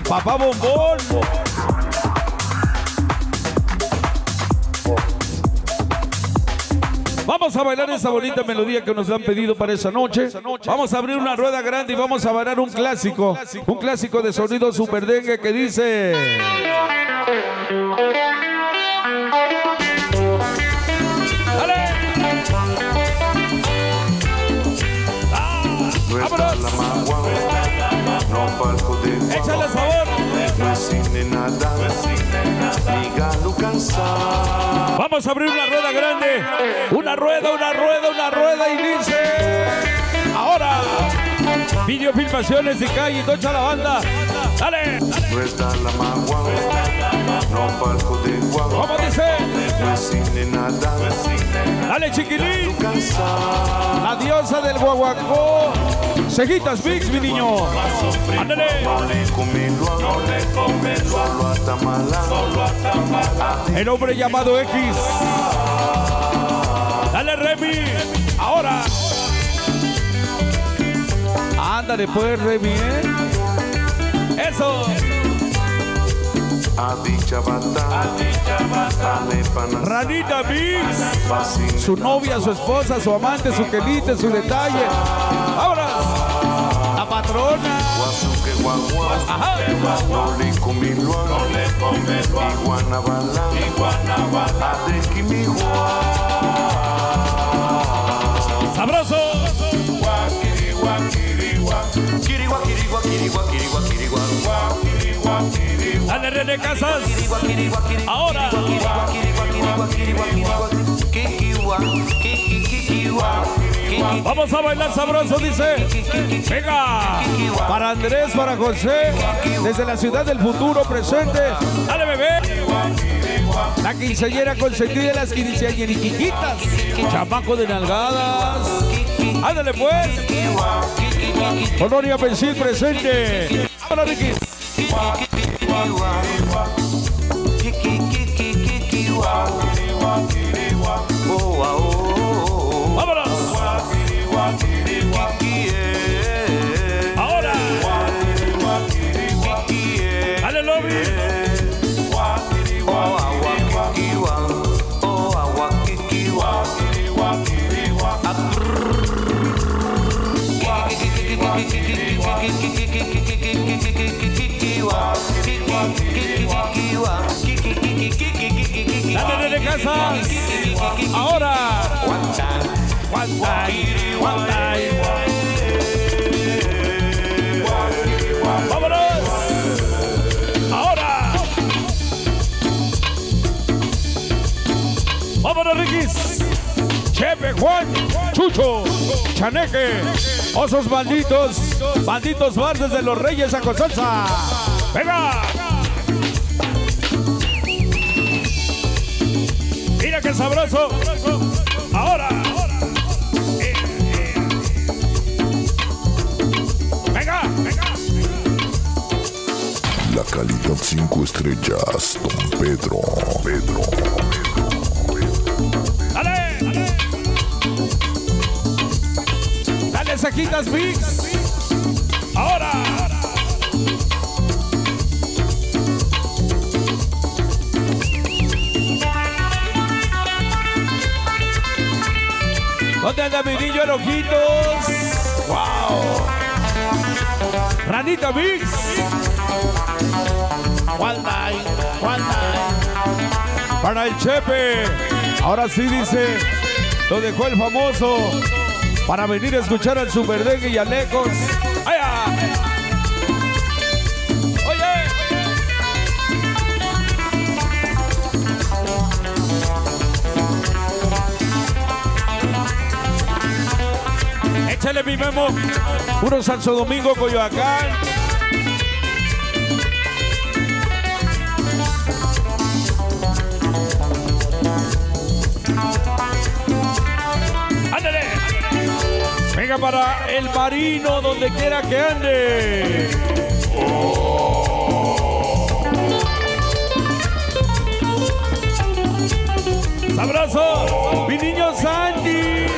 Papá Bombón. Vamos a bailar esa bonita melodía que nos han pedido para esa noche. Vamos a abrir una rueda grande y vamos a bailar un clásico de sonido super dengue que dice... ¡Dale! ¡Échale sabor! Vamos a abrir una rueda grande. Una rueda y dice... Ahora. Videofilmaciones de calle y tocha la banda. Dale. ¿Cómo dice? Dale, chiquilín. La diosa del guaguancó. Cejitas Mix, mi niño. Ándale. El hombre llamado X. Dale, Remy. Ahora. Ándale, pues, Remy, ¿eh? Eso. Ranita Mix. Su novia, su esposa, su amante, su quelite, su detalle. Ahora. La patrona. Ajá. Sabroso. Dale, René Casas. Ahora. Vamos a bailar sabroso, dice. Venga. Para Andrés, para José, desde la ciudad del futuro presente. Dale, bebé. La quinceañera consentida de las quinceañeriquitas. Chamaco de nalgadas. Ándale, pues. Honoria Pensil presente. Hola, Ricky. ¡Vámonos! ¡Ahora! ¡Dale, lobby! ¡Dale, de Casas! ¡Ahora! One time. ¡Vámonos! ¡Ahora! ¡Vámonos, Riquis! Chepe, Juan, Chucho, Chaneque, Osos Malditos, Banditos Bardes de los Reyes a Salsa. ¡Venga! Mira qué sabroso. Ahora. Venga. La calidad 5 estrellas, Don Pedro. Dale. Dale, Saquitas Mix. Ahora. ¿Dónde anda mi niño en ojitos? ¡Wow! Ranita Mix. One night. Para el Chepe. Ahora sí dice, lo dejó el famoso para venir a escuchar al Super Dengue y a Lecos. ¡Allá! Échale mi Memo. Puro Santo Domingo, Coyoacán. ¡Ándale! Venga para el Marino, donde quiera que ande. ¡Sabroso! ¡Mi niño Santi!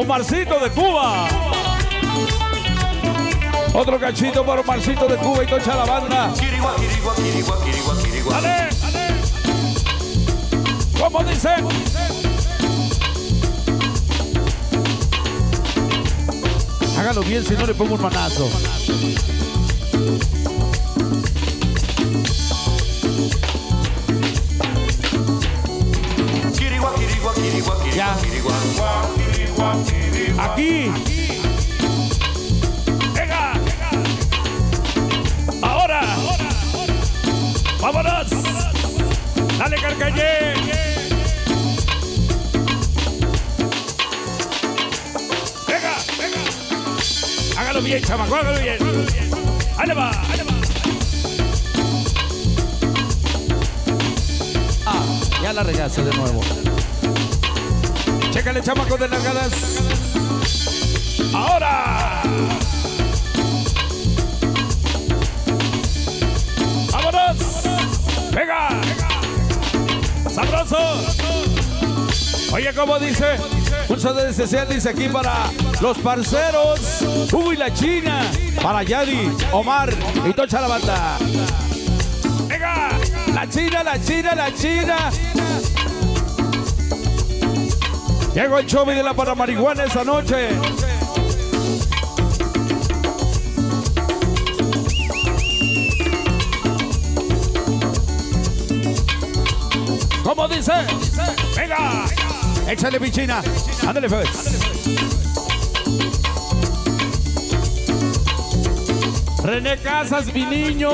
Omarcito de Cuba. Otro cachito para Omarcito de Cuba y tocha la banda. Dale, dale. ¿Cómo dice? Hágalo bien, si no le pongo un manazo. Ya. Aquí. Venga. Ahora. Vámonos. Dale, Carcañé. Venga, venga. Hágalo bien, chamaco, hágalo bien. Ahí va, ahí va. Ah, ya la regaste de nuevo. Chécale, chamaco de nalgadas. Ahora. Vámonos. Venga. Sabroso. Oye, ¿cómo dice? Un saludo especial dice aquí para los parceros Hugo y la China, para Yadi, Omar y tocha la banda. Venga. La China, la China, la China. Llegó el Chovi de la Paramarihuana esa noche. ¿Cómo dice? Venga. Échale, pichina. Ándale, Febes. René Casas, mi niño.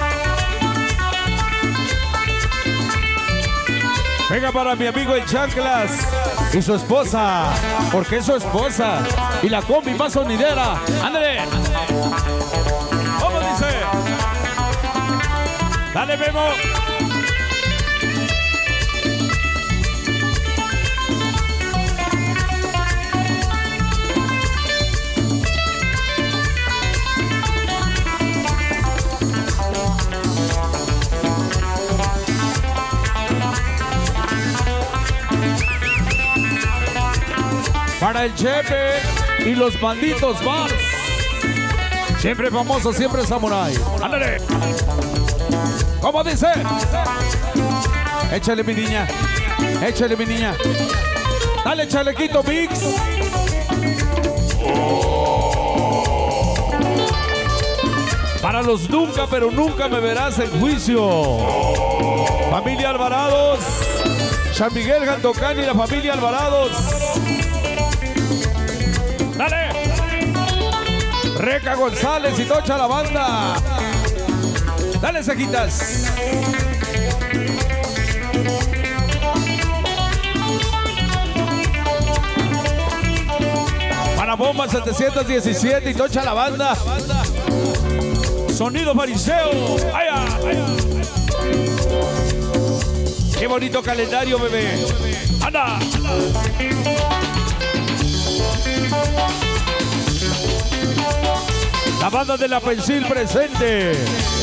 Venga para mi amigo el Chanclas y su esposa, porque es su esposa. Y la combi más sonidera. Ándale. ¿Cómo dice? Dale, Memo. Para el Chepe y los banditos bars. Siempre famoso, siempre samurái. Ándale. ¿Cómo dice? Échale, mi niña. Échale, mi niña. Dale, chalequito mix. Para los nunca, pero nunca me verás en juicio. Familia Alvarados. San Miguel Gantocán y la familia Alvarados. Dale. Reca González y tocha la banda. Dale, Cejitas. Para Bomba 717 y tocha la banda. Sonido fariseo. ¡Aya! ¡Aya! ¡Qué bonito calendario, bebé! ¡Anda! La banda de la Pensil presente.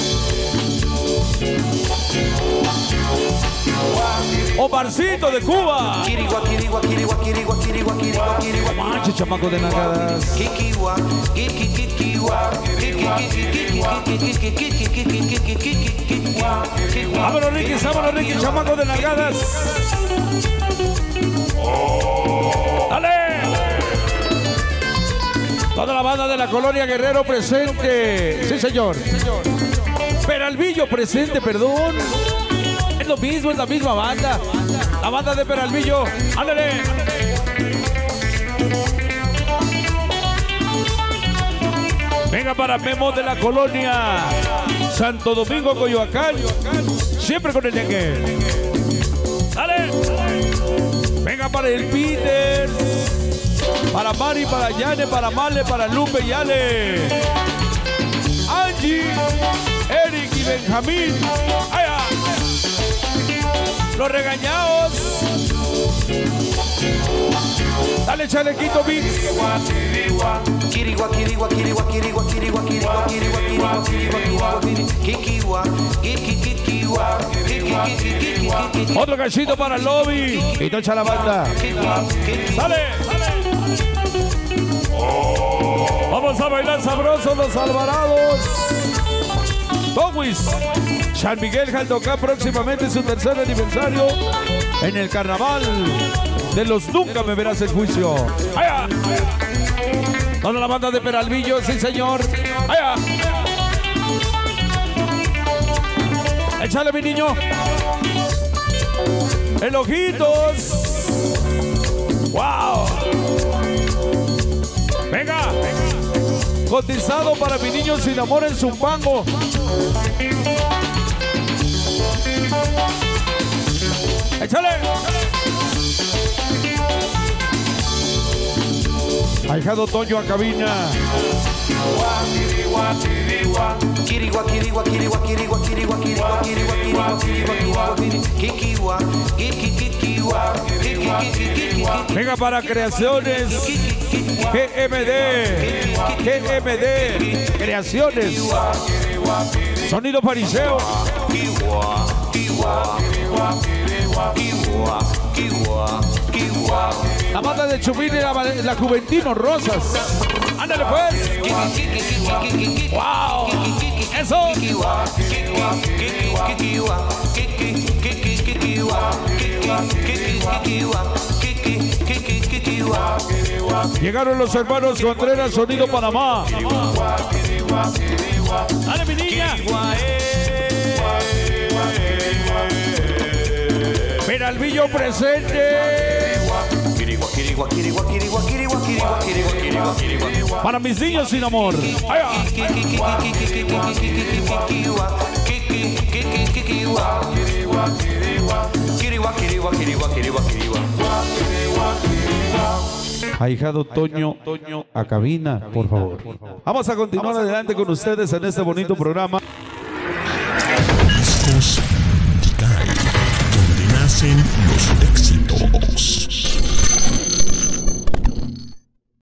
Omarcito de Cuba. Manche, chamaco de nalgadas. Vámonos, Ricky, chamaco de nalgadas. ¡Dale! Toda la banda de la Colonia Guerrero presente. Sí, señor. Peralvillo presente, perdón. Es lo mismo, es la misma banda. La banda de Peralvillo. ¡Ándale! Venga para Memo de la Colonia Santo Domingo, Coyoacán. Siempre con el dengue. ¡Dale! Venga para el Peter. Para Mari, para Yane, para Male, para Lupe y Ale. Angie, Eric y Benjamín. ¡Aya! Los regañados. Dale, chalequito mix. Otro cachito para el lobby. Y tocha la banda. Dale, dale. Vamos a bailar sabrosos los Alvarados. Towis. San Miguel Jaldocá próximamente su tercer aniversario en el carnaval de los Nunca Me Verás el Juicio. ¡Allá! Toda la banda de Peralvillo, sí señor. ¡Allá! Échale, mi niño. El Ojitos. ¡Wow! Venga. Cotizado para mi niño sin amor en Zumpango. ¡Échale! Ahijado Toño a cabina. Venga para Creaciones GMD Creaciones. Sonido fariseo. La banda de Chumín y la Juventino Rosas. Ándale pues. Wow. Eso. Llegaron los hermanos Contreras, Sonido Panamá. Dale, mi niña. Peralvillo presente. Para mis niños sin amor. Ahijado Toño a cabina, por favor. Vamos a continuar adelante con ustedes en este bonito programa. Discos